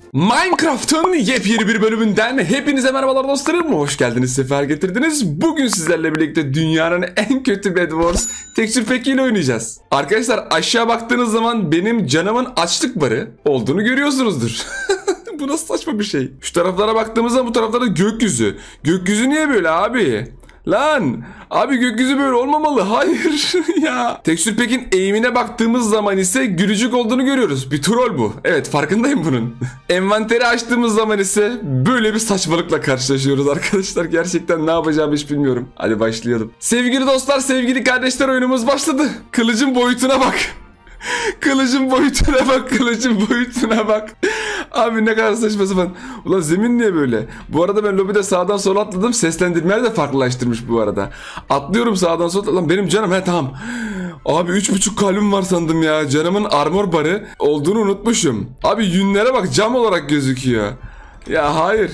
Minecraft'ın yepyeni bir bölümünden hepinize merhabalar dostlarım. Hoş geldiniz, sefer getirdiniz. Bugün sizlerle birlikte dünyanın en kötü Bed Wars texture pack ile oynayacağız. Arkadaşlar aşağı baktığınız zaman benim canımın açlık barı olduğunu görüyorsunuzdur. Bu nasıl saçma bir şey. Şu taraflara baktığımızda bu taraflarda gökyüzü. Gökyüzü niye böyle abi? Lan abi gökyüzü böyle olmamalı. Hayır ya. Texture Pack'in eğimine baktığımız zaman ise gülücük olduğunu görüyoruz. Bir troll bu. Evet, farkındayım bunun. Envanteri açtığımız zaman ise böyle bir saçmalıkla karşılaşıyoruz arkadaşlar. Gerçekten ne yapacağımı hiç bilmiyorum. Hadi başlayalım. Sevgili dostlar, sevgili kardeşler, oyunumuz başladı. Kılıcın boyutuna bak. Kılıcın boyutuna bak, kılıcın boyutuna bak. Abi ne kadar saçma sapan. Ulan zemin niye böyle? Bu arada ben lobide sağdan sola atladım. Seslendirmeler de farklılaştırmış bu arada. Atlıyorum sağdan sola. Lan benim canım tamam. Abi 3,5 kalbim var sandım ya. Canımın armor barı olduğunu unutmuşum. Abi yünlere bak, cam olarak gözüküyor. Ya hayır.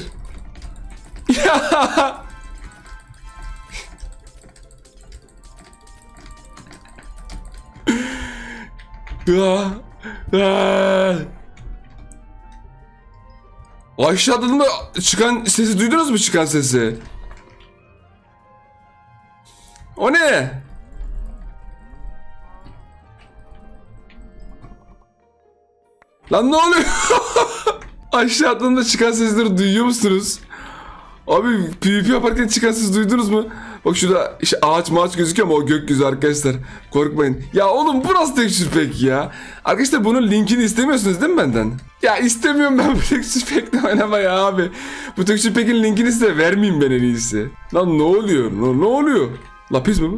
Ya. Aşağıdan da çıkan sesi duydunuz mu, çıkan sesi? O ne? Lan ne oluyor? Aşağıdan da çıkan sesleri duyuyor musunuz? Abi PvP yaparken çıkan sesi duydunuz mu? Bak şurada işte ağaç gözüküyor ama o gökyüzü arkadaşlar. Korkmayın. Ya oğlum bu nasıl texture pack ya? Arkadaşlar bunun linkini istemiyorsunuz değil mi benden? Ya istemiyorum ben bu texture pack'le oynamayı abi. Bu texture pack'in linkini size vermeyeyim ben en iyisi. Lan ne oluyor? Ne oluyor? Lapis mi bu?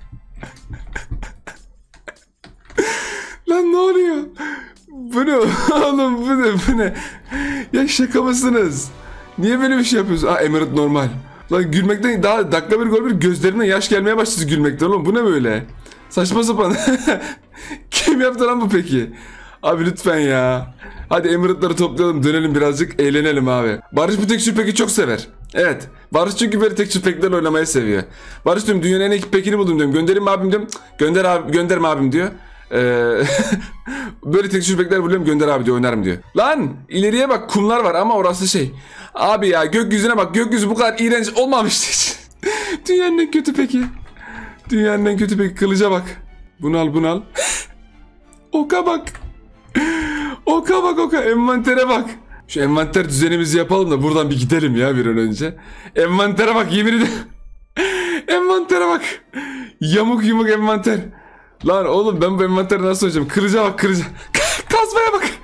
Lan ne oluyor? Bu ne oğlum, bu ne? Ya şaka mısınız? Niye böyle bir şey yapıyorsun? Emerald normal. Lan gülmekten daha dakika bir gol bir gözlerimden yaş gelmeye başladı gülmekten oğlum. Bu ne böyle? Saçma sapan. Kim yaptı lan bu peki? Abi lütfen ya. Hadi Emerald'ları toplayalım, dönelim birazcık eğlenelim abi. Barış bu texture pack'i çok sever. Evet. Barış çünkü böyle texture pack'lerle oynamayı seviyor. Barış diyorum, dünyanın en iyi pack'ini buldum diyorum. Göndereyim mi abim diyorum. Gönder abi, gönderme abim diyor. Böyle texture pack'ler buluyorum, gönder abi diyor, oynarım diyor. Lan ileriye bak, kumlar var ama orası şey. Abi ya gökyüzüne bak, gökyüzü bu kadar iğrenç olmamıştı hiç. Dünyanın en kötü peki. Dünyanın en kötü peki, kılıca bak. Bunu al. Oka bak. Oka, envantere bak. Şu envanter düzenimizi yapalım da buradan bir gidelim ya bir an önce. Envantere bak, yemin ederim. Envantere bak. Yamuk envanter. Lan oğlum ben bu envanteri nasıl oynayacağım? Kılıca bak, kılıca. Kazmaya bak.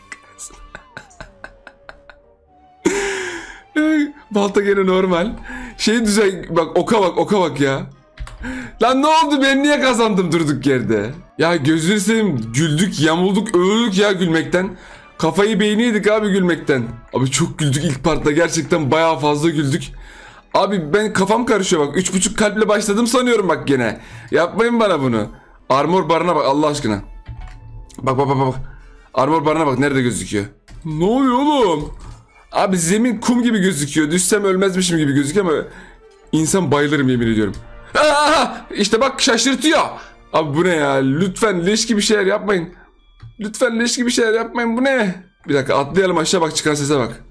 Balta gene normal. Düzen bak, oka bak ya. Lan ne oldu, ben niye kazandım durduk yerde? Ya gözünü seveyim, güldük, yamulduk, öldük ya gülmekten. Kafayı beyni yedik abi gülmekten. Abi çok güldük ilk partta, gerçekten bayağı fazla güldük. Abi ben kafam karışıyor bak, 3,5 kalple başladım sanıyorum bak gene. Yapmayın bana bunu. Armor barına bak Allah aşkına. Bak. Armor barına bak, nerede gözüküyor? Ne oluyor oğlum? Abi zemin kum gibi gözüküyor. Düşsem ölmezmişim gibi gözüküyor ama insan bayılırım yemin ediyorum. İşte bak, şaşırtıyor. Abi bu ne ya? Lütfen leş gibi şeyler yapmayın. Bu ne? Bir dakika atlayalım aşağı, bak çıkan sese bak.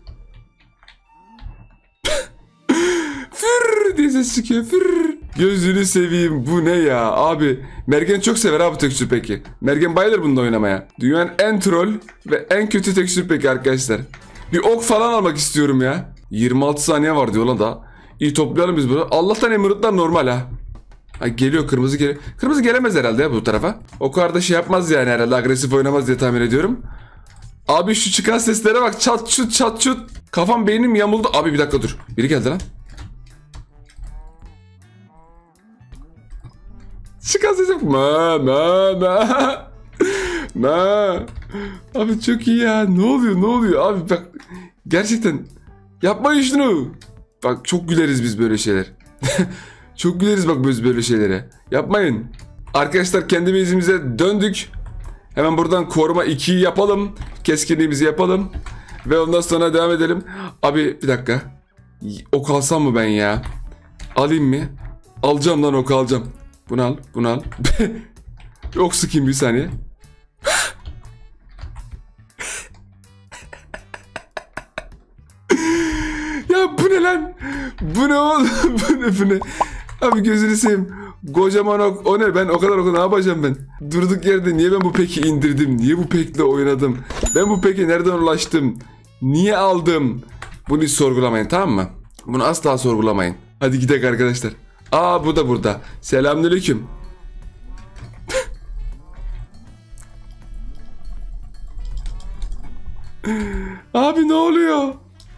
Fır diye ses çıkıyor. Fır. Gözünü seveyim, bu ne ya? Abi Mergen çok sever abi texture pack'i. Mergen bayılır bunda oynamaya. Dünyanın en troll ve en kötü texture pack'i arkadaşlar. Bir ok falan almak istiyorum ya. 26 saniye var diyor lan da. İyi, toplayalım biz bunu. Allah'tan emerald'lar normal ha. Geliyor, kırmızı geliyor. Kırmızı gelemez herhalde ya bu tarafa. O kadar da şey yapmaz yani herhalde, agresif oynamaz diye tahmin ediyorum. Abi şu çıkan seslere bak, çat çut. Kafam beynim yamuldu. Abi bir dakika dur. Biri geldi lan. Çıkan sesim. Ma. Abi çok iyi ya. Ne oluyor? Abi bak gerçekten yapmayın şunu. Bak çok güleriz biz böyle şeyler. Çok güleriz bak biz böyle şeylere. Yapmayın. Arkadaşlar kendi base'imize döndük. Hemen buradan koruma 2'yi yapalım. Keskinliğimizi yapalım. Ve ondan sonra devam edelim. Abi bir dakika. Ok alsam mı ben ya? Alayım mı? Alacağım lan, ok alacağım. Bunu al. Ok sıkayım bir saniye. Bu ne? Abi gözünü seveyim. Kocaman ok. O ne? Ben o kadar oku ne yapacağım ben? Durduk yerde niye ben bu peki indirdim? Niye bu pekle oynadım? Ben bu peki nereden ulaştım? Niye aldım? Bunu hiç sorgulamayın, tamam mı? Bunu asla sorgulamayın. Hadi gidelim arkadaşlar. Aa, bu da burada. Selamünaleyküm. Abi ne oluyor?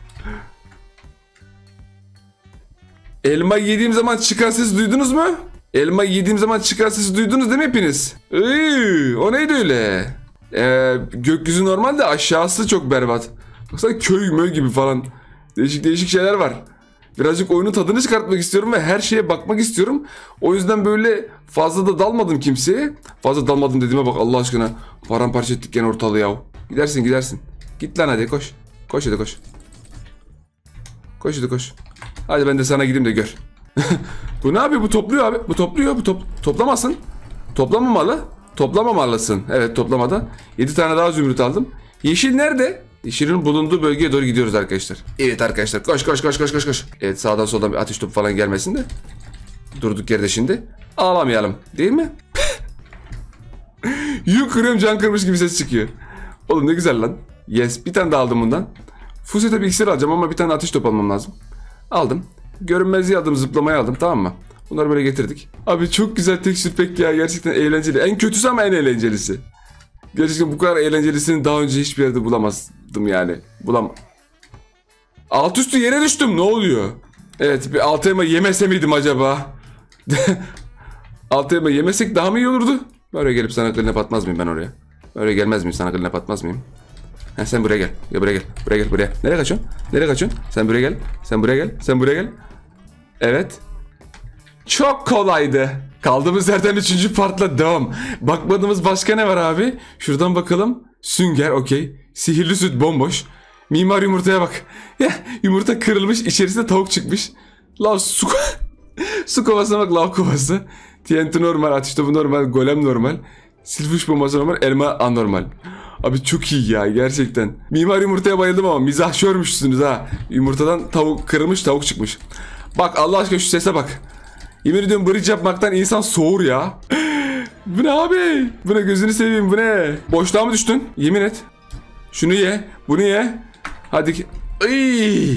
Elma yediğim zaman çıkan sesi duydunuz mu? Elma yediğim zaman çıkan sesi duydunuz değil mi hepiniz? O neydi öyle? Gökyüzü normal de aşağısı çok berbat. Baksana köy möy gibi falan. Değişik değişik şeyler var. Birazcık oyunun tadını çıkartmak istiyorum ve her şeye bakmak istiyorum. O yüzden böyle fazla da dalmadım kimseye. Fazla dalmadım dediğime bak Allah aşkına. Paramparça ettik gene ortalığı ya. Gidersin gidersin. Git lan hadi koş. Koş hadi koş. Koş hadi koş. Hadi ben de sana gideyim de gör. Bu ne yapıyor? Bu topluyor abi. Bu topluyor. Toplamasın. Toplamamalı. Toplamamalısın. Evet, toplamadan. 7 tane daha zümrüt aldım. Yeşil nerede? Yeşilin bulunduğu bölgeye doğru gidiyoruz arkadaşlar. Evet arkadaşlar. Koş koş koş koş koş koş. Evet, sağdan soldan bir ateş topu falan gelmesin de. Durduk yerde şimdi. Ağlamayalım. Değil mi? Yük kırıyorum, can kırmış gibi ses çıkıyor. Oğlum ne güzel lan. Yes. Bir tane daha aldım bundan. Fusete bir iksir alacağım ama bir tane ateş topu almam lazım. Aldım. Görünmezliği aldım, zıplamayı aldım, tamam mı? Bunları böyle getirdik. Abi çok güzel tekstür pek ya, gerçekten eğlenceli. En kötüsü ama en eğlencelisi. Gerçekten bu kadar eğlencelisini daha önce hiçbir yerde bulamazdım yani. Alt üstü yere düştüm, ne oluyor? Evet, bir altı elma yemese miydim acaba? Altı elma yemesek daha mı iyi olurdu? Böyle gelip sana kılına batmaz mıyım ben oraya? Böyle gelmez miyim, sana kılına batmaz mıyım? Ha, sen buraya gel. Ya buraya gel. Buraya gel buraya. Nereye kaçıyorsun? Nereye kaçıyorsun? Sen buraya gel. Sen buraya gel. Sen buraya gel. Evet. Çok kolaydı. Kaldığımız yerden 3. partla devam. Bakmadığımız başka ne var abi? Şuradan bakalım. Sünger, okey. Sihirli süt bomboş. Mimar yumurtaya bak. Ya, yumurta kırılmış, içerisinde tavuk çıkmış. Lav su su kovasına bak, lav kovası. TNT normal, ateş topu normal, golem normal. Silfuş bombası normal, elma anormal. Abi çok iyi ya gerçekten. Mimar yumurtaya bayıldım ama mizahşörmüşsünüz ha. Yumurtadan tavuk kırılmış, tavuk çıkmış. Bak Allah aşkına şu sese bak. Yemin ediyorum bridge yapmaktan insan soğur ya. Bu ne abi? Bu ne, gözünü seveyim, bu ne? Boşluğa mı düştün? Yemin et. Şunu ye, bunu ye. Hadi. Ay.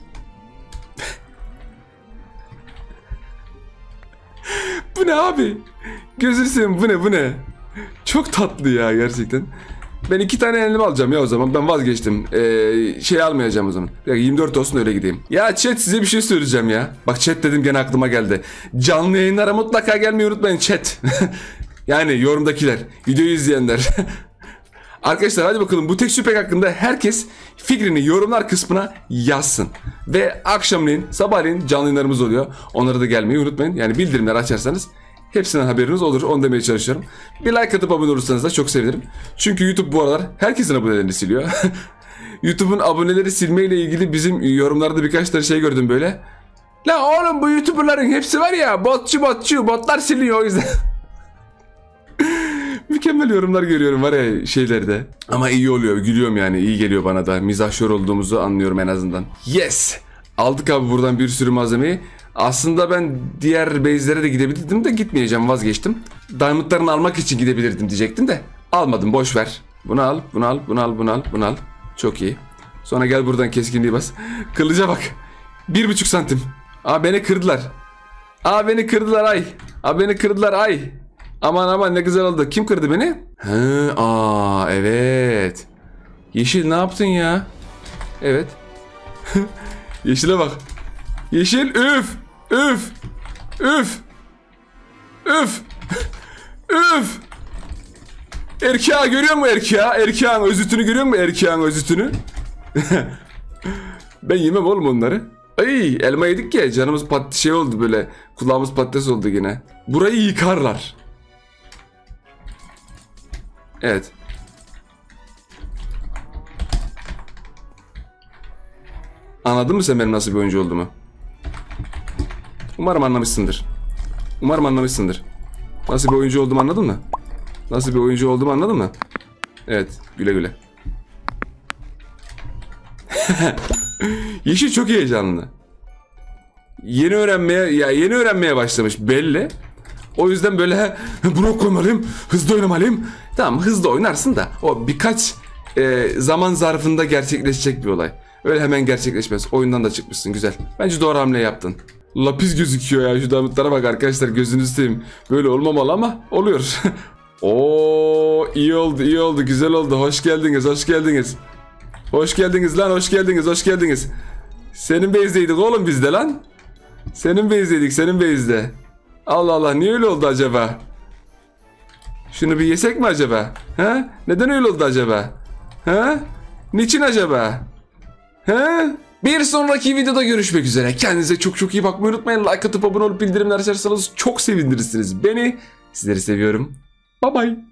Bu ne abi? Gözünü seveyim, bu ne, bu ne? Çok tatlı ya gerçekten. Ben 2 tane elma alacağım ya o zaman. Ben vazgeçtim. Şey almayacağım o zaman. 24 olsun öyle gideyim. Ya chat, size bir şey söyleyeceğim ya. Bak chat dedim, gene aklıma geldi. Canlı yayınlara mutlaka gelmeyi unutmayın chat. Yani yorumdakiler. Videoyu izleyenler. Arkadaşlar hadi bakalım, bu tekstür pack hakkında herkes fikrini yorumlar kısmına yazsın. Ve akşamleyin, sabahleyin canlı yayınlarımız oluyor. Onlara da gelmeyi unutmayın. Yani bildirimleri açarsanız hepsinden haberiniz olur. Onu demeye çalışıyorum. Bir like atıp abone olursanız da çok sevinirim. Çünkü YouTube bu aralar herkesin abonelerini siliyor. YouTube'un aboneleri silmeyle ilgili bizim yorumlarda birkaç tane şey gördüm böyle. La oğlum, bu YouTuber'ların hepsi var ya botçu, botlar siliyor o yüzden. Mükemmel yorumlar görüyorum var ya şeylerde. Ama iyi oluyor, gülüyorum yani, iyi geliyor bana da. Mizahşör olduğumuzu anlıyorum en azından. Yes! Aldık abi buradan bir sürü malzemeyi. Aslında ben diğer base'lere de gidebilirdim de gitmeyeceğim, vazgeçtim. Diamond'larını almak için gidebilirdim diyecektim de. Almadım, boş ver. Bunu al, bunu al, bunu al, bunu al, bunu al. Çok iyi. Sonra gel buradan keskinliği bas. Kılıca bak. 1,5 santim. Aa, beni kırdılar. Aa, beni kırdılar ay. Aa, beni kırdılar ay. Aman aman ne güzel oldu. Kim kırdı beni? Hı, aa evet. Yeşil ne yaptın ya? Evet. Yeşile bak. Yeşil üf. Üf. Üf. Üf. Üf. Erkeği görüyor musun erkeği? Erkeğin özütünü görüyor musun erkeğin özütünü? Ben yemem oğlum onları. Ay, elma yedik ya, canımız şey oldu böyle. Kulağımız patates oldu yine. Burayı yıkarlar. Evet. Anladın mı sen benim nasıl bir oyuncu olduğumu? Umarım anlamışsındır. Umarım anlamışsındır. Nasıl bir oyuncu olduğumu anladın mı? Nasıl bir oyuncu olduğumu anladın mı? Evet, güle güle. Yeşil çok heyecanlı. yeni öğrenmeye başlamış belli. O yüzden böyle blok koymalıyım, hızlı oynamalıyım. Tamam, hızlı oynarsın da o birkaç zaman zarfında gerçekleşecek bir olay. Öyle hemen gerçekleşmez. Oyundan da çıkmışsın, güzel. Bence doğru hamle yaptın. Lapis gözüküyor ya, şu damıtlara bak arkadaşlar, gözünüzü seveyim. Böyle olmamalı ama oluyor. Oo, iyi oldu, güzel oldu. Hoş geldiniz. Hoş geldiniz lan, hoş geldiniz. Senin base'deydik oğlum biz de lan. Senin base'de. Allah Allah, niye öyle oldu acaba? Şunu bir yesek mi acaba? Ha? Neden öyle oldu acaba? Ha? Niçin acaba? Ha? Bir sonraki videoda görüşmek üzere. Kendinize çok iyi bakmayı unutmayın. Like atıp abone olup bildirimler açarsanız çok sevindirirsiniz beni. Sizleri seviyorum. Bye bye.